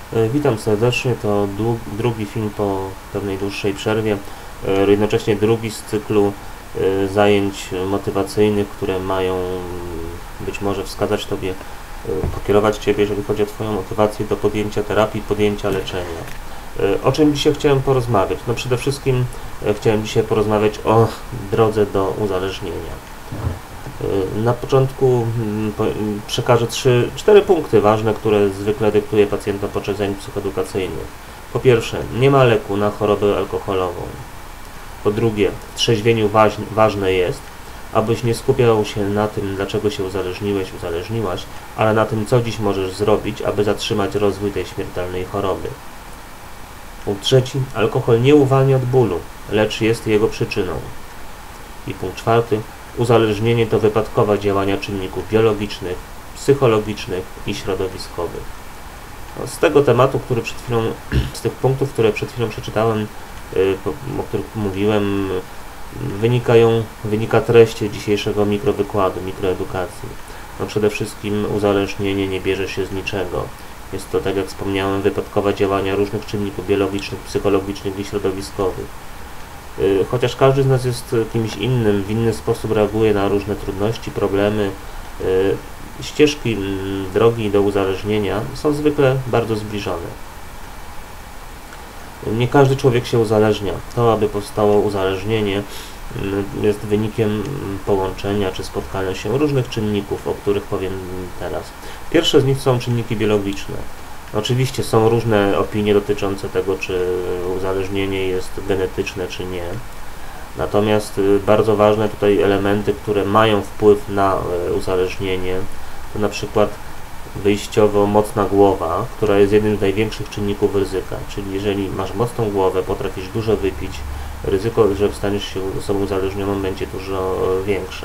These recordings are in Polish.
Witam serdecznie, to drugi film po pewnej dłuższej przerwie, jednocześnie drugi z cyklu zajęć motywacyjnych, które mają być może wskazać Tobie, pokierować Ciebie, jeżeli chodzi o Twoją motywację do podjęcia terapii, podjęcia leczenia. O czym dzisiaj chciałem porozmawiać? No przede wszystkim chciałem dzisiaj porozmawiać o drodze do uzależnienia. Na początku przekażę 4 punkty ważne, które zwykle dyktuje pacjentom podczas zajęć psychoedukacyjnych. Po pierwsze, nie ma leku na chorobę alkoholową. Po drugie, w trzeźwieniu ważne jest, abyś nie skupiał się na tym, dlaczego się uzależniłaś, ale na tym, co dziś możesz zrobić, aby zatrzymać rozwój tej śmiertelnej choroby. Punkt trzeci, alkohol nie uwalnia od bólu, lecz jest jego przyczyną. I punkt czwarty, uzależnienie to wypadkowe działania czynników biologicznych, psychologicznych i środowiskowych. Z tego tematu, z tych punktów, które przed chwilą przeczytałem, o których mówiłem, wynika treść dzisiejszego mikrowykładu, mikroedukacji. No przede wszystkim uzależnienie nie bierze się z niczego. Jest to, tak jak wspomniałem, wypadkowe działania różnych czynników biologicznych, psychologicznych i środowiskowych. Chociaż każdy z nas jest kimś innym, w inny sposób reaguje na różne trudności, problemy, ścieżki, drogi do uzależnienia są zwykle bardzo zbliżone. Nie każdy człowiek się uzależnia. To, aby powstało uzależnienie, jest wynikiem połączenia czy spotkania się różnych czynników, o których powiem teraz. Pierwsze z nich są czynniki biologiczne. Oczywiście są różne opinie dotyczące tego, czy uzależnienie jest genetyczne, czy nie. Natomiast bardzo ważne tutaj elementy, które mają wpływ na uzależnienie, to na przykład wyjściowo mocna głowa, która jest jednym z największych czynników ryzyka. Czyli jeżeli masz mocną głowę, potrafisz dużo wypić, ryzyko, że staniesz się osobą uzależnioną, będzie dużo większe.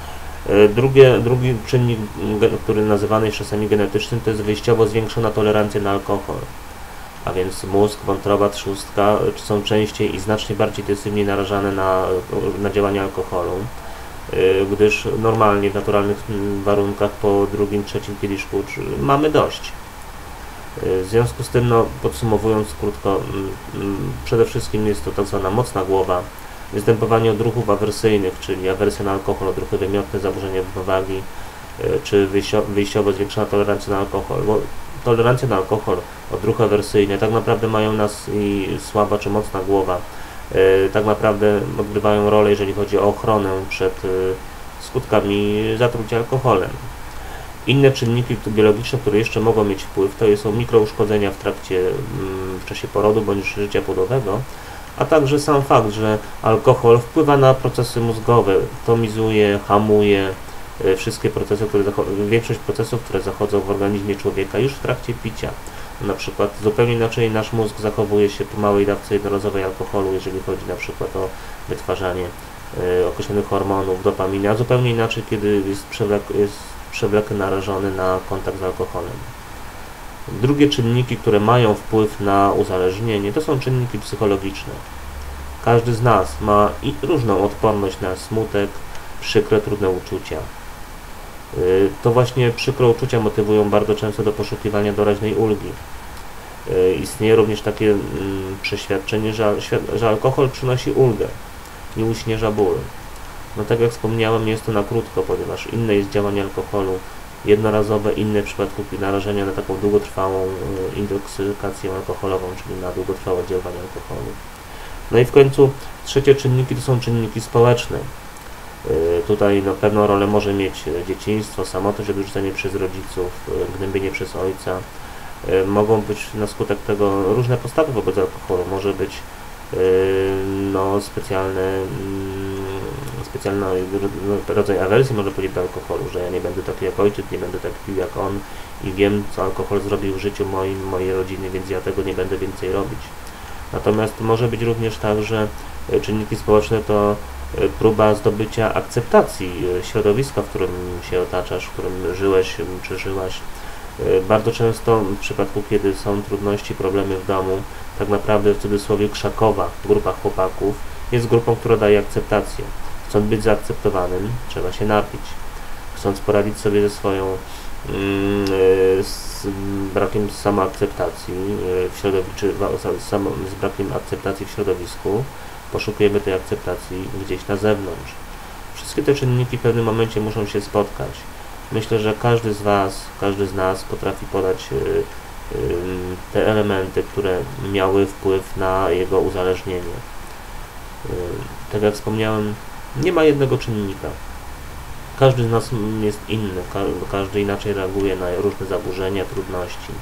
Drugi czynnik, który nazywany jest czasami genetycznym, to jest wyjściowo zwiększona tolerancja na alkohol. A więc mózg, wątroba, trzustka są częściej i znacznie bardziej intensywnie narażane na działanie alkoholu, gdyż normalnie w naturalnych warunkach po drugim, trzecim kieliszku mamy dość. W związku z tym, no, podsumowując krótko, przede wszystkim jest to tak zwana mocna głowa, występowanie odruchów awersyjnych, czyli awersja na alkohol, odruchy wymiotne, zaburzenia równowagi, czy wyjściowo zwiększona tolerancja na alkohol. Bo tolerancja na alkohol, odruchy awersyjne tak naprawdę mają nas i słaba czy mocna głowa, tak naprawdę odgrywają rolę, jeżeli chodzi o ochronę przed skutkami zatrucia alkoholem. Inne czynniki biologiczne, które jeszcze mogą mieć wpływ, to są mikrouszkodzenia w czasie porodu bądź życia płodowego, a także sam fakt, że alkohol wpływa na procesy mózgowe, tomizuje, hamuje wszystkie procesy, większość procesów, które zachodzą w organizmie człowieka już w trakcie picia. Na przykład zupełnie inaczej nasz mózg zachowuje się po małej dawce jednorazowej alkoholu, jeżeli chodzi na przykład o wytwarzanie określonych hormonów, dopaminy, a zupełnie inaczej, kiedy jest przewlekle narażony na kontakt z alkoholem. Drugie czynniki, które mają wpływ na uzależnienie, to są czynniki psychologiczne. Każdy z nas ma różną odporność na smutek, przykre, trudne uczucia. To właśnie przykre uczucia motywują bardzo często do poszukiwania doraźnej ulgi. Istnieje również takie przeświadczenie, że alkohol przynosi ulgę i uśmierza ból. No tak jak wspomniałem, jest to na krótko, ponieważ inne jest działanie alkoholu jednorazowe, inne w przypadku narażenia na taką długotrwałą intoksykację alkoholową, czyli na długotrwałe działanie alkoholu. No i w końcu trzecie czynniki to są czynniki społeczne. Tutaj no, pewną rolę może mieć dzieciństwo, samotność, odrzucenie przez rodziców, gnębienie przez ojca. Mogą być na skutek tego różne postawy wobec alkoholu. Może być no, specjalny rodzaj awersji, może powiedzieć, do alkoholu, że ja nie będę taki jak ojciec, nie będę tak pił jak on i wiem, co alkohol zrobił w życiu mojej rodziny, więc ja tego nie będę więcej robić. Natomiast może być również tak, że czynniki społeczne to próba zdobycia akceptacji środowiska, w którym się otaczasz, w którym żyłeś czy żyłaś. Bardzo często w przypadku, kiedy są trudności, problemy w domu, tak naprawdę w cudzysłowie krzakowa grupa chłopaków jest grupą, która daje akceptację. Chcąc być zaakceptowanym, trzeba się napić. Chcąc poradzić sobie ze swoją z brakiem samoakceptacji w środowisku, czy z brakiem akceptacji w środowisku, poszukujemy tej akceptacji gdzieś na zewnątrz. Wszystkie te czynniki w pewnym momencie muszą się spotkać. Myślę, że każdy z Was, każdy z nas potrafi podać te elementy, które miały wpływ na jego uzależnienie. Tak jak wspomniałem, nie ma jednego czynnika. Każdy z nas jest inny, każdy inaczej reaguje na różne zaburzenia, trudności.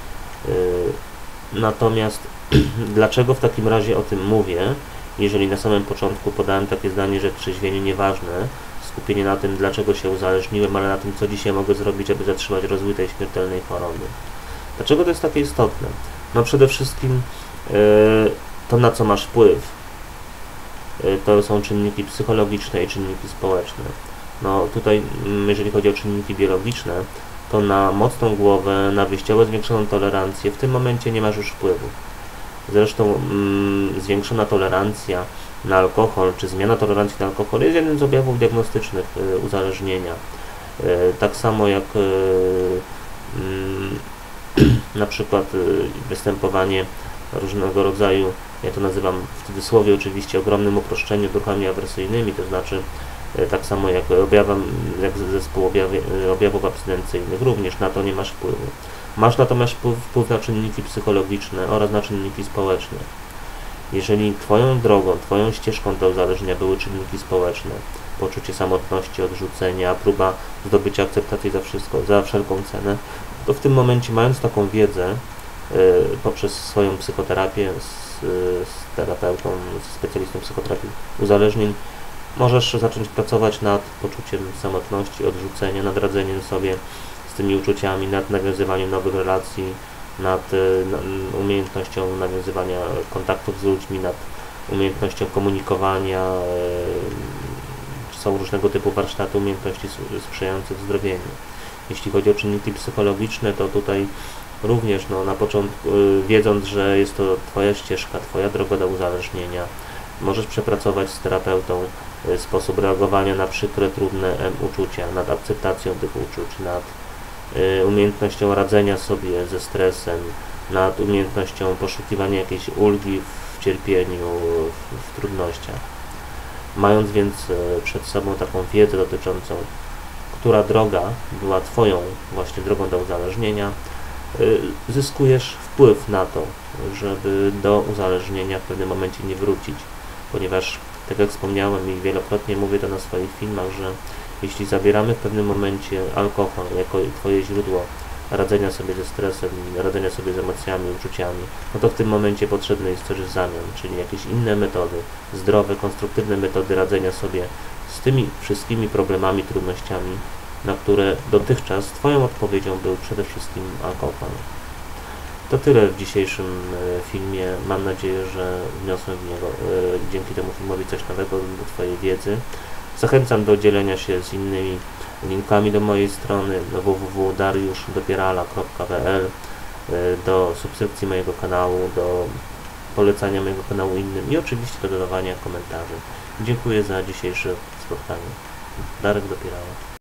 Natomiast dlaczego w takim razie o tym mówię, jeżeli na samym początku podałem takie zdanie, że trzeźwienie nieważne, skupienie na tym, dlaczego się uzależniłem, ale na tym, co dzisiaj mogę zrobić, aby zatrzymać rozwój tej śmiertelnej choroby. Dlaczego to jest takie istotne? No przede wszystkim to, na co masz wpływ. To są czynniki psychologiczne i czynniki społeczne. No tutaj, jeżeli chodzi o czynniki biologiczne, to na mocną głowę, na wyjściowo zwiększoną tolerancję w tym momencie nie masz już wpływu. Zresztą zwiększona tolerancja na alkohol, czy zmiana tolerancji na alkohol jest jednym z objawów diagnostycznych uzależnienia. Tak samo jak na przykład występowanie różnego rodzaju, ja to nazywam w cudzysłowie oczywiście ogromnym uproszczeniu, duchami awersyjnymi, to znaczy tak samo jak zespół objawów abstynencyjnych, również na to nie masz wpływu. Masz natomiast wpływ na czynniki psychologiczne oraz na czynniki społeczne. Jeżeli Twoją drogą, Twoją ścieżką do uzależnienia były czynniki społeczne, poczucie samotności, odrzucenia, próba zdobycia akceptacji za wszystko, za wszelką cenę, to w tym momencie, mając taką wiedzę, poprzez swoją psychoterapię z terapeutą, z specjalistą psychoterapii uzależnień, możesz zacząć pracować nad poczuciem samotności, odrzucenia, nad radzeniem sobie z tymi uczuciami, nad nawiązywaniem nowych relacji, nad umiejętnością nawiązywania kontaktów z ludźmi, nad umiejętnością komunikowania. Są różnego typu warsztaty umiejętności sprzyjające wzdrowieniu. Jeśli chodzi o czynniki psychologiczne, to tutaj również na początku, wiedząc, że jest to Twoja ścieżka, Twoja droga do uzależnienia, możesz przepracować z terapeutą sposób reagowania na przykre, trudne uczucia, nad akceptacją tych uczuć, nad umiejętnością radzenia sobie ze stresem, nad umiejętnością poszukiwania jakiejś ulgi w cierpieniu, w trudnościach. Mając więc przed sobą taką wiedzę dotyczącą, która droga była Twoją właśnie drogą do uzależnienia, zyskujesz wpływ na to, żeby do uzależnienia w pewnym momencie nie wrócić, ponieważ, tak jak wspomniałem i wielokrotnie mówię to na swoich filmach, że jeśli zabieramy w pewnym momencie alkohol jako Twoje źródło radzenia sobie ze stresem, radzenia sobie z emocjami, uczuciami, no to w tym momencie potrzebne jest coś w zamian, czyli jakieś inne metody, zdrowe, konstruktywne metody radzenia sobie z tymi wszystkimi problemami, trudnościami, na które dotychczas Twoją odpowiedzią był przede wszystkim alkohol. To tyle w dzisiejszym filmie. Mam nadzieję, że wniosłem w niego dzięki temu filmowi coś nowego do Twojej wiedzy. Zachęcam do dzielenia się z innymi linkami do mojej strony www.dariushdopierala.pl, do subskrypcji mojego kanału, do polecania mojego kanału innym i oczywiście do dodawania komentarzy. Dziękuję za dzisiejsze spotkanie. Darek Dopierala.